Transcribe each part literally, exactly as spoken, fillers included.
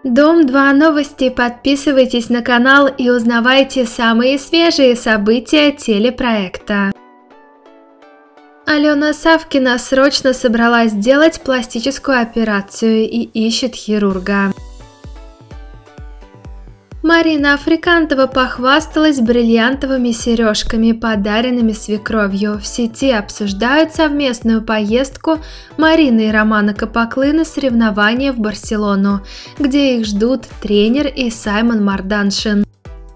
Дом два новости. Подписывайтесь на канал и узнавайте самые свежие события телепроекта. Алена Савкина срочно собралась сделать пластическую операцию и ищет хирурга. Марина Африкантова похвасталась бриллиантовыми сережками, подаренными свекровью. В сети обсуждают совместную поездку Марины и Романа Капаклы на соревнования в Барселону, где их ждут тренер и Саймон Марданшин.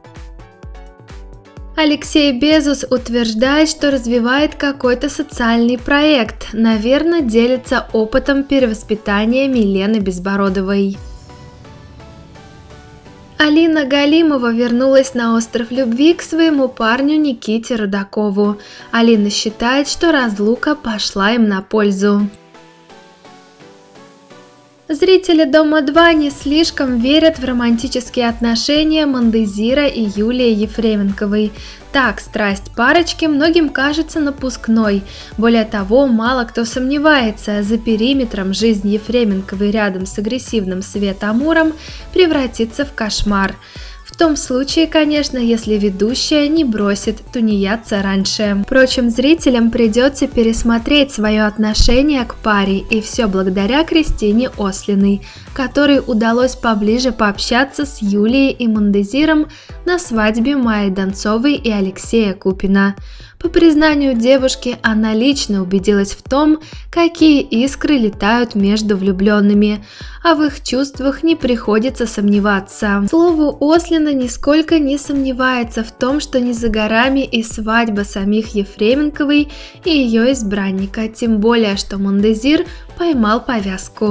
Алексей Безос утверждает, что развивает какой-то социальный проект. Наверное, делится опытом перевоспитания Милены Безбородовой. Алина Галимова вернулась на остров любви к своему парню Никите Рудакову. Алина считает, что разлука пошла им на пользу. Зрители Дома два не слишком верят в романтические отношения Мандезира и Юлии Ефременковой. Так, страсть парочки многим кажется напускной. Более того, мало кто сомневается, за периметром жизнь Ефременковой рядом с агрессивным Светомуром превратится в кошмар. В том случае, конечно, если ведущая не бросит тунеядца раньше. Впрочем, зрителям придется пересмотреть свое отношение к паре, и все благодаря Кристине Ослиной, которой удалось поближе пообщаться с Юлией и Мандезиром на свадьбе Майи Донцовой и Алексея Купина. По признанию девушки, она лично убедилась в том, какие искры летают между влюбленными, а в их чувствах не приходится сомневаться. К слову, Ослина нисколько не сомневается в том, что не за горами и свадьба самих Ефременковой и ее избранника, тем более, что Мандезир поймал повязку.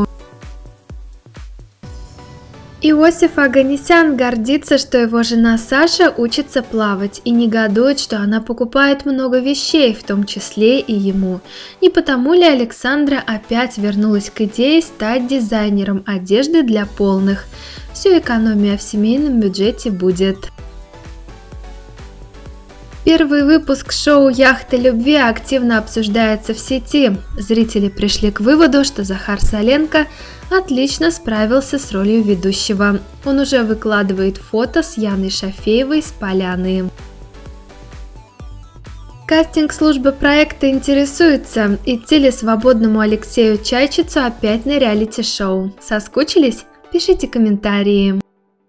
Иосиф Оганесян гордится, что его жена Саша учится плавать, и негодует, что она покупает много вещей, в том числе и ему. Не потому ли Александра опять вернулась к идее стать дизайнером одежды для полных? Все экономия в семейном бюджете будет. Первый выпуск шоу «Яхта любви» активно обсуждается в сети. Зрители пришли к выводу, что Захар Соленко отлично справился с ролью ведущего. Он уже выкладывает фото с Яной Шафеевой с поляны. Кастинг-служба проекта интересуется, идти ли свободному Алексею Чайчицу опять на реалити-шоу. Соскучились? Пишите комментарии.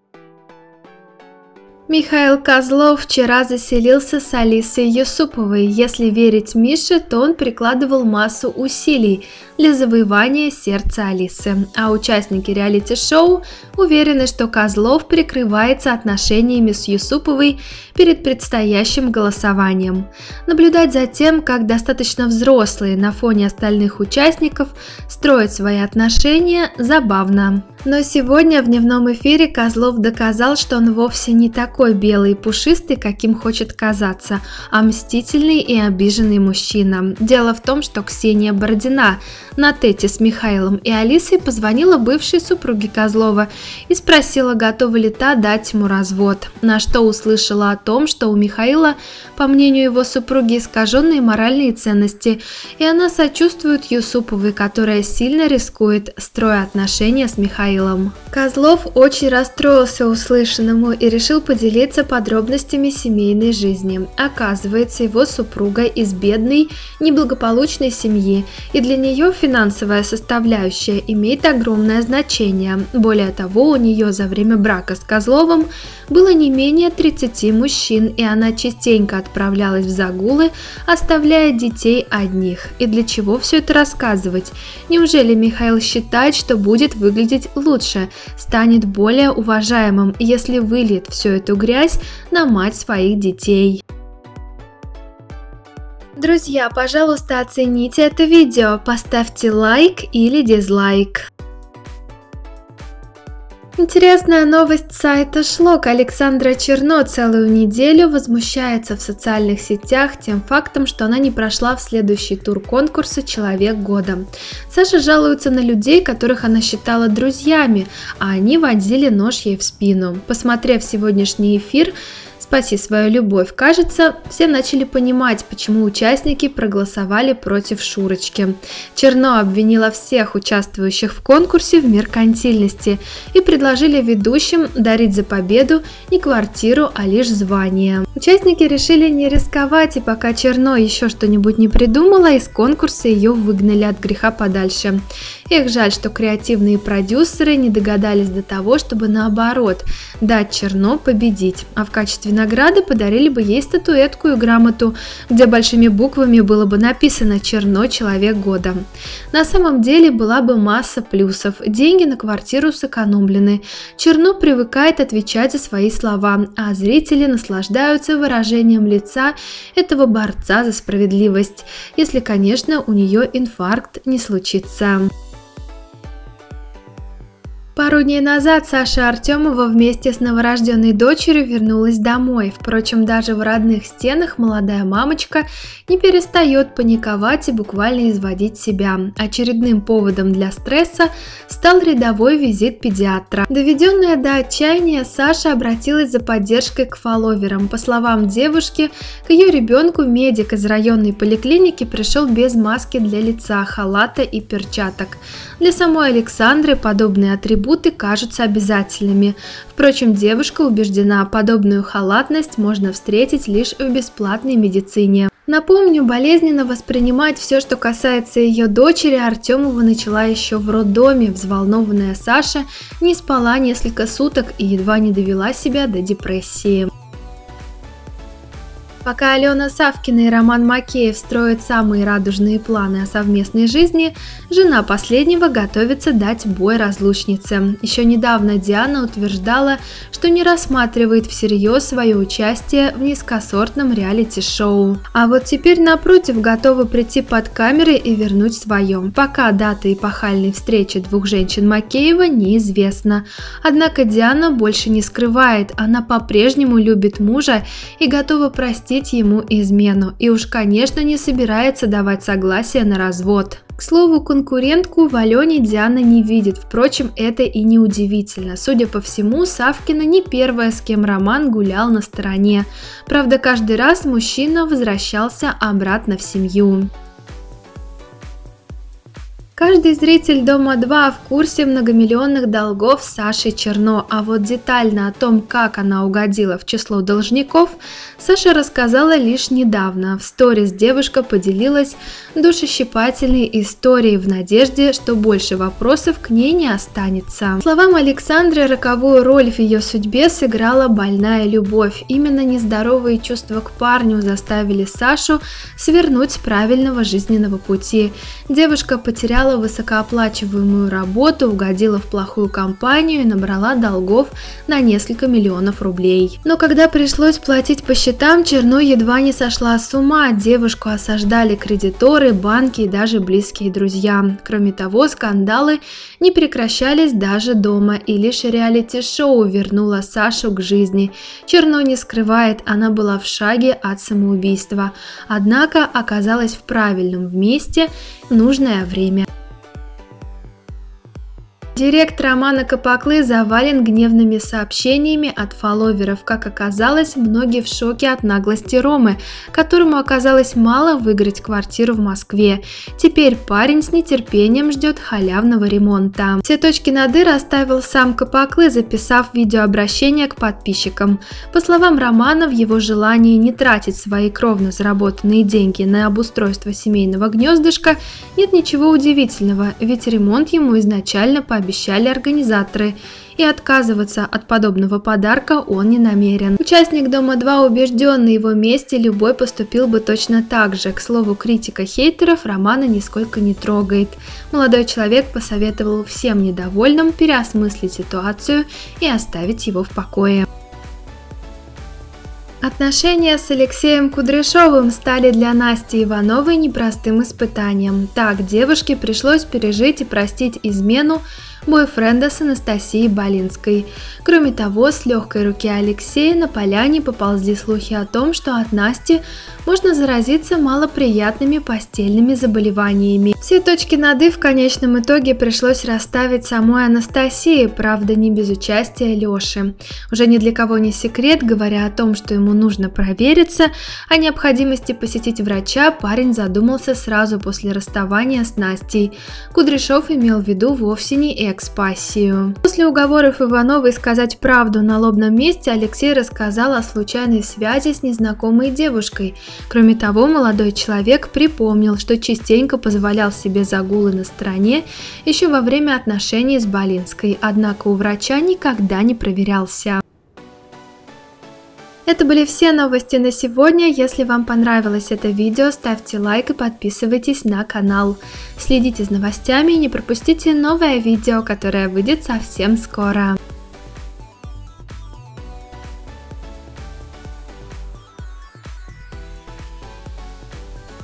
Михаил Козлов вчера заселился с Алисой Юсуповой. Если верить Мише, то он прикладывал массу усилий для завоевания сердца Алисы. А участники реалити-шоу уверены, что Козлов прикрывается отношениями с Юсуповой перед предстоящим голосованием. Наблюдать за тем, как достаточно взрослые на фоне остальных участников строят свои отношения, забавно. Но сегодня в дневном эфире Козлов доказал, что он вовсе не такой белый и пушистый, каким хочет казаться, а мстительный и обиженный мужчина. Дело в том, что Ксения Бородина на тете с Михаилом и Алисой позвонила бывшей супруге Козлова и спросила, готова ли та дать ему развод, на что услышала о том, что у Михаила, по мнению его супруги, искаженные моральные ценности, и она сочувствует Юсуповой, которая сильно рискует, строя отношения с Михаилом. Козлов очень расстроился услышанному и решил поделиться подробностями семейной жизни. Оказывается, его супруга из бедной, неблагополучной семьи, и для нее финансовая составляющая имеет огромное значение. Более того, у нее за время брака с Козловым было не менее тридцати мужчин, и она частенько отправлялась в загулы, оставляя детей одних. И для чего все это рассказывать? Неужели Михаил считает, что будет выглядеть лучше, станет более уважаемым, если выльет всю эту грязь на мать своих детей? Друзья, пожалуйста, оцените это видео, поставьте лайк или дизлайк. Интересная новость с сайта Шлок. Александра Черно целую неделю возмущается в социальных сетях тем фактом, что она не прошла в следующий тур конкурса «Человек года». Саша жалуется на людей, которых она считала друзьями, а они вонзили нож ей в спину. Посмотрев сегодняшний эфир, «Спаси свою любовь». Кажется, все начали понимать, почему участники проголосовали против Шурочки. Черно обвинила всех участвующих в конкурсе в меркантильности и предложили ведущим дарить за победу не квартиру, а лишь звание. Участники решили не рисковать, и пока Черно еще что-нибудь не придумала, из конкурса ее выгнали от греха подальше. Эх, жаль, что креативные продюсеры не догадались до того, чтобы наоборот дать Черно победить, а в качестве награды подарили бы ей статуэтку и грамоту, где большими буквами было бы написано «Черно, человек года». На самом деле была бы масса плюсов, деньги на квартиру сэкономлены, Черно привыкает отвечать за свои слова, а зрители наслаждаются выражением лица этого борца за справедливость, если, конечно, у нее инфаркт не случится. Пару дней назад Саша Артемова вместе с новорожденной дочерью вернулась домой. Впрочем, даже в родных стенах молодая мамочка не перестает паниковать и буквально изводить себя. Очередным поводом для стресса стал рядовой визит педиатра. Доведенная до отчаяния, Саша обратилась за поддержкой к фолловерам. По словам девушки, к ее ребенку медик из районной поликлиники пришел без маски для лица, халата и перчаток. Для самой Александры подобные атрибуты кажутся обязательными. Впрочем, девушка убеждена, подобную халатность можно встретить лишь в бесплатной медицине. Напомню, болезненно воспринимать все, что касается ее дочери, Артемова начала еще в роддоме. Взволнованная Саша не спала несколько суток и едва не довела себя до депрессии. Пока Алена Савкина и Роман Макеев строят самые радужные планы о совместной жизни, жена последнего готовится дать бой разлучнице. Еще недавно Диана утверждала, что не рассматривает всерьез свое участие в низкосортном реалити-шоу. А вот теперь, напротив, готова прийти под камеры и вернуть свое. Пока дата эпохальной встречи двух женщин Макеева неизвестна. Однако Диана больше не скрывает, она по-прежнему любит мужа и готова простить ему измену, и уж, конечно, не собирается давать согласие на развод. К слову, конкурентку в Алене Диана не видит, впрочем, это и не удивительно. Судя по всему, Савкина не первая, с кем Роман гулял на стороне. Правда, каждый раз мужчина возвращался обратно в семью. Каждый зритель «Дома-два» в курсе многомиллионных долгов Саши Черно, а вот детально о том, как она угодила в число должников, Саша рассказала лишь недавно. В сторис девушка поделилась душещипательной историей в надежде, что больше вопросов к ней не останется. По словам Александры, роковую роль в ее судьбе сыграла больная любовь. Именно нездоровые чувства к парню заставили Сашу свернуть с правильного жизненного пути. Девушка потеряла высокооплачиваемую работу, угодила в плохую компанию и набрала долгов на несколько миллионов рублей. Но когда пришлось платить по счетам, Черно едва не сошла с ума. Девушку осаждали кредиторы, банки и даже близкие друзья. Кроме того, скандалы не прекращались даже дома, и лишь реалити-шоу вернуло Сашу к жизни. Черно не скрывает, она была в шаге от самоубийства, однако оказалась в правильном месте в нужное время. Директ Романа Капаклы завален гневными сообщениями от фолловеров. Как оказалось, многие в шоке от наглости Ромы, которому оказалось мало выиграть квартиру в Москве. Теперь парень с нетерпением ждет халявного ремонта. Все точки над «и» расставил сам Капаклы, записав видеообращение к подписчикам. По словам Романа, в его желании не тратить свои кровно заработанные деньги на обустройство семейного гнездышка нет ничего удивительного, ведь ремонт ему изначально пообещали обещали организаторы, и отказываться от подобного подарка он не намерен. Участник Дома-два убежден, на его месте любой поступил бы точно так же. К слову, критика хейтеров Романа нисколько не трогает. Молодой человек посоветовал всем недовольным переосмыслить ситуацию и оставить его в покое. Отношения с Алексеем Кудряшовым стали для Насти Ивановой непростым испытанием. Так, девушке пришлось пережить и простить измену бойфренда с Анастасией Болинской. Кроме того, с легкой руки Алексея на поляне поползли слухи о том, что от Насти можно заразиться малоприятными постельными заболеваниями. Все точки над «и» в конечном итоге пришлось расставить самой Анастасии, правда не без участия Леши. Уже ни для кого не секрет, говоря о том, что ему нужно провериться, о необходимости посетить врача, парень задумался сразу после расставания с Настей. Кудряшов имел в виду вовсе не экс-пассию. После уговоров Ивановой сказать правду на лобном месте, Алексей рассказал о случайной связи с незнакомой девушкой. Кроме того, молодой человек припомнил, что частенько позволял себе загулы на стороне еще во время отношений с Болинской, однако у врача никогда не проверялся. Это были все новости на сегодня. Если вам понравилось это видео, ставьте лайк и подписывайтесь на канал. Следите за новостями и не пропустите новое видео, которое выйдет совсем скоро.